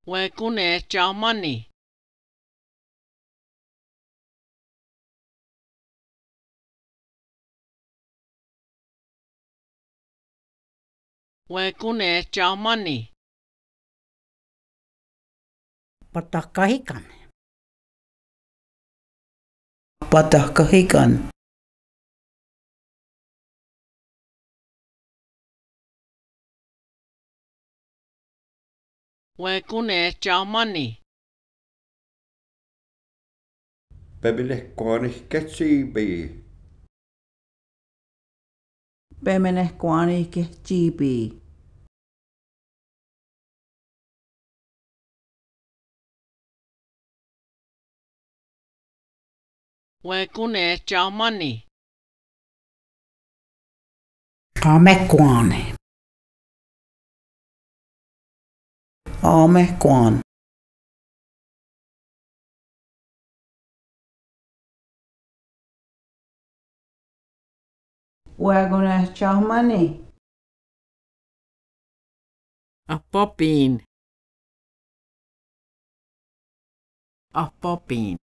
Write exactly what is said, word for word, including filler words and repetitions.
Wekune jamani. Wekune jamani. Patahkahikan. Patahkahikan. Wekune jamani. Peminehkuanih ketsiipi. Pemenehkuanih ketsiipi. Wekune jamani. Amekuane. Amehkuan. Wekune jamani. Apopin. Apopin.